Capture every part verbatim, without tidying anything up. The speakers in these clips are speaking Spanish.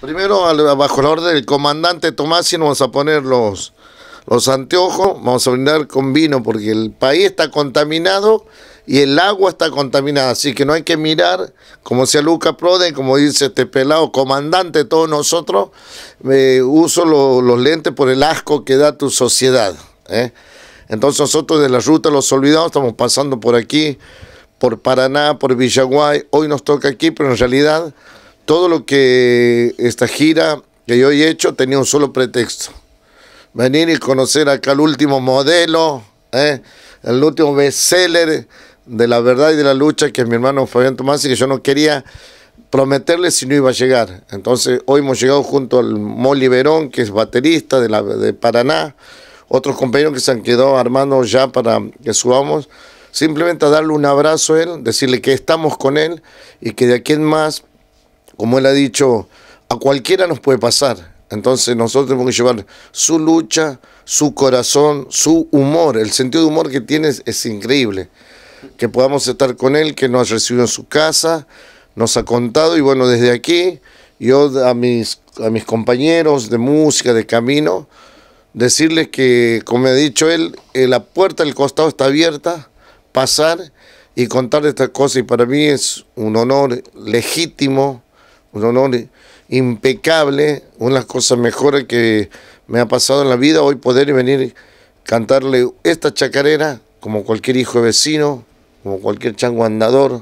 Primero, al- bajo la orden del comandante Tomasi, nos vamos a poner los, los anteojos, vamos a brindar con vino, porque el país está contaminado y el agua está contaminada, así que no hay que mirar, como decía Luca Proden, como dice este pelado comandante de todos nosotros, eh, uso lo- los lentes por el asco que da tu sociedad, ¿eh? Entonces nosotros de la ruta Los Olvidados estamos pasando por aquí, por Paraná, por Villaguay, hoy nos toca aquí, pero en realidad todo lo que esta gira que yo he hecho tenía un solo pretexto: venir y conocer acá el último modelo, ¿eh? El último bestseller de la verdad y de la lucha, que es mi hermano Fabián Tomasi, que yo no quería prometerle si no iba a llegar. Entonces hoy hemos llegado junto al Molly Verón, que es baterista de, la, de Paraná, otros compañeros que se han quedado armando ya para que subamos, simplemente a darle un abrazo a él, decirle que estamos con él y que de aquí en más, como él ha dicho, a cualquiera nos puede pasar. Entonces nosotros tenemos que llevar su lucha, su corazón, su humor. El sentido de humor que tiene es, es increíble. Que podamos estar con él, que nos ha recibido en su casa, nos ha contado. Y bueno, desde aquí, yo a mis, a mis compañeros de música, de camino, decirles que, como ha dicho él, eh, la puerta del costado está abierta, pasar y contar estas cosas. Y para mí es un honor legítimo, un honor impecable, una de las cosas mejores que me ha pasado en la vida, hoy poder venir a cantarle esta chacarera, como cualquier hijo de vecino, como cualquier chango andador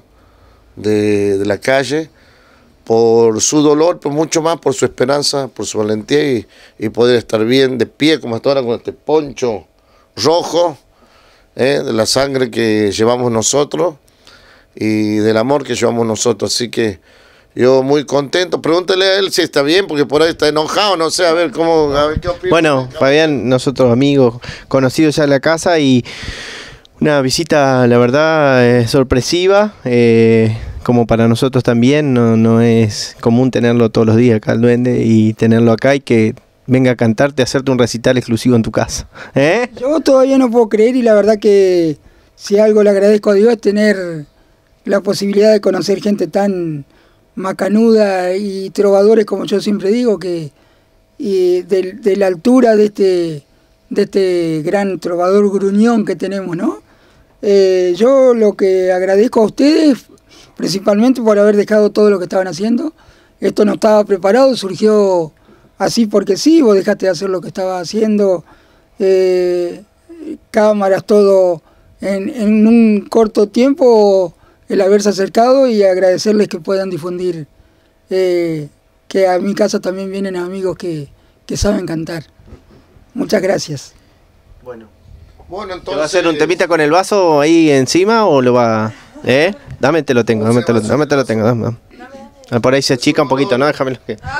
de, de la calle, por su dolor, pero mucho más por su esperanza, por su valentía y, y poder estar bien de pie, como hasta ahora, con este poncho rojo, ¿eh? De la sangre que llevamos nosotros y del amor que llevamos nosotros. Así que yo muy contento. Pregúntale a él si está bien, porque por ahí está enojado, no sé, a ver cómo, a ver qué opina. Bueno, Fabián, nosotros amigos, conocidos ya en la casa, y una visita, la verdad, eh, sorpresiva, eh, como para nosotros también. No, no es común tenerlo todos los días acá, el duende, y tenerlo acá y que venga a cantarte, a hacerte un recital exclusivo en tu casa. ¿Eh? Yo todavía no puedo creer, y la verdad que si algo le agradezco a Dios es tener la posibilidad de conocer gente tan macanuda y trovadores, como yo siempre digo, que y de, de la altura de este, de este gran trovador gruñón que tenemos, ¿no? Eh, yo lo que agradezco a ustedes, principalmente por haber dejado todo lo que estaban haciendo. Esto no estaba preparado, surgió así porque sí, vos dejaste de hacer lo que estabas haciendo, eh, cámaras, todo, en, en un corto tiempo, el haberse acercado, y agradecerles que puedan difundir, eh, que a mi casa también vienen amigos que, que saben cantar. Muchas gracias. Bueno. Bueno, entonces, ¿Te va a hacer un temita con el vaso ahí encima o lo va...? ¿Eh? Dame, te lo tengo, dame, te lo, dame, te lo tengo. Dame, dame. Por ahí se achica un poquito, ¿no? Déjamelo.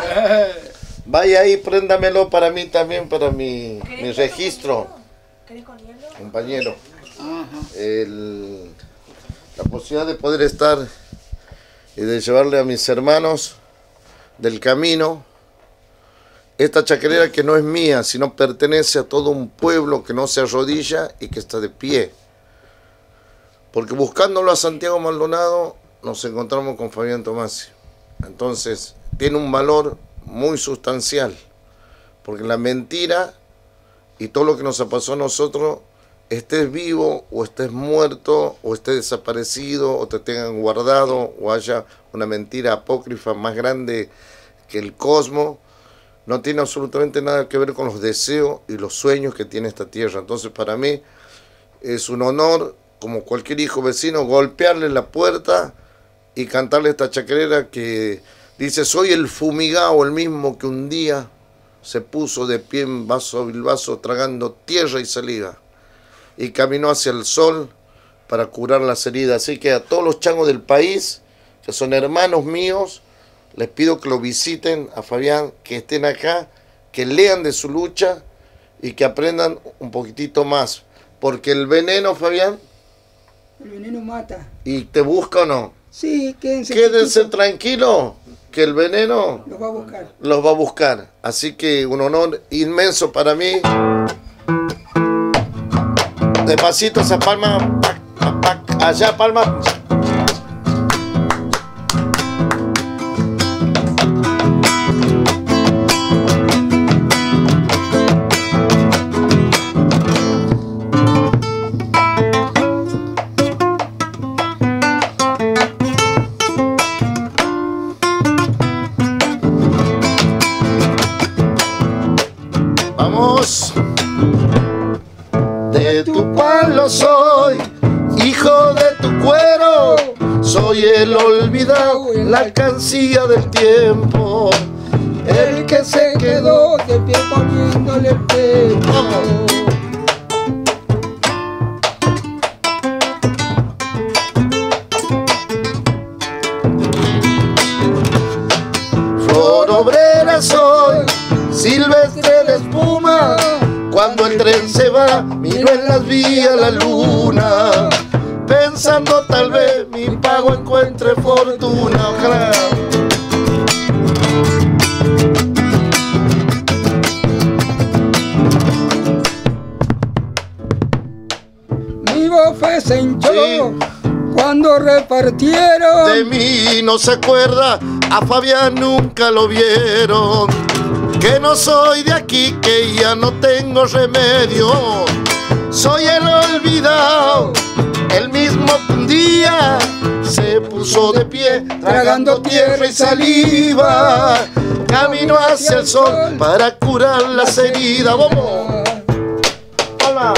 vaya ahí, préndamelo para mí también, para mi, mi registro. Compañero. El, la posibilidad de poder estar y de llevarle a mis hermanos del camino esta chacarera, que no es mía, sino pertenece a todo un pueblo que no se arrodilla y que está de pie. Porque buscándolo a Santiago Maldonado nos encontramos con Fabián Tomasi. Entonces tiene un valor muy sustancial, porque la mentira y todo lo que nos ha pasado a nosotros, estés vivo o estés muerto o estés desaparecido o te tengan guardado o haya una mentira apócrifa más grande que el cosmos, no tiene absolutamente nada que ver con los deseos y los sueños que tiene esta tierra. Entonces para mí es un honor, como cualquier hijo vecino, golpearle la puerta y cantarle esta chacarera que dice: soy el fumigado, el mismo que un día se puso de pie en vaso a vaso tragando tierra y saliva y caminó hacia el sol para curar las heridas. Así que a todos los changos del país, que son hermanos míos, les pido que lo visiten a Fabián, que estén acá, que lean de su lucha y que aprendan un poquitito más. Porque el veneno, Fabián... El veneno mata. ¿Y te busca o no? Sí, quédense. Quédense tranquilos, que el veneno los va a buscar. Los va a buscar. Así que un honor inmenso para mí. Despacito esa palma. Pac, pac, pac. Allá palma. de tu palo soy, hijo de tu cuero, soy el olvidado, la alcancía del tiempo, el que se quedó de pie poniéndole el pecho. Flor obrera soy, silvestre de espuma, cuando el tren se va, miro en las vías la luna, pensando tal vez mi pago encuentre fortuna. Ojalá. Mi bofe se hinchó Sí. cuando repartieron. De mí no se acuerda, a Fabián nunca lo vieron. Que no soy de aquí, que ya no tengo remedio. Soy el olvidado, el mismo que un día se puso de pie, tragando tierra y saliva. Camino hacia el sol para curar las heridas. ¡Vamos! ¡Hola!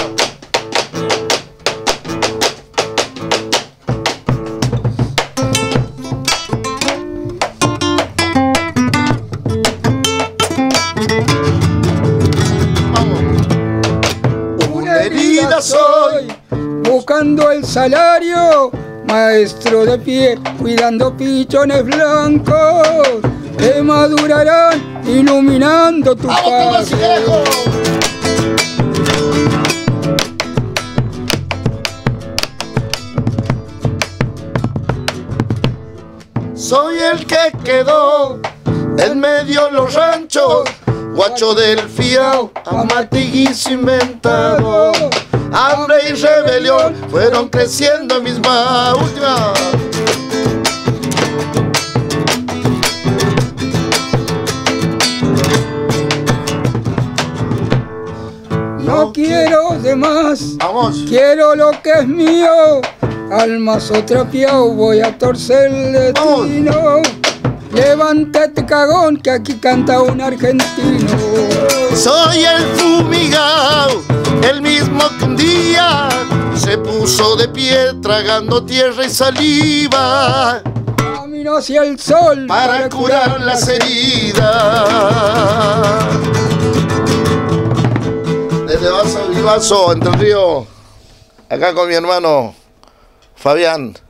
Soy, buscando el salario, maestro de pie, cuidando pichones blancos que madurarán iluminando tu paso. Soy el que quedó en medio de los ranchos, guacho del fiao, amatiguizo inventado. Hambre y rebelión fueron creciendo en mis manos. Última. No quiero de más, Vamos. quiero lo que es mío. Al mazo trapeado voy a torcer el destino. Levántate, cagón, que aquí canta un argentino. Soy el fumigao, el mismo que un día se puso de pie tragando tierra y saliva. Camino hacia el sol Para curar las heridas. Desde Vaso Vivaso, Entre Ríos, acá con mi hermano Fabián.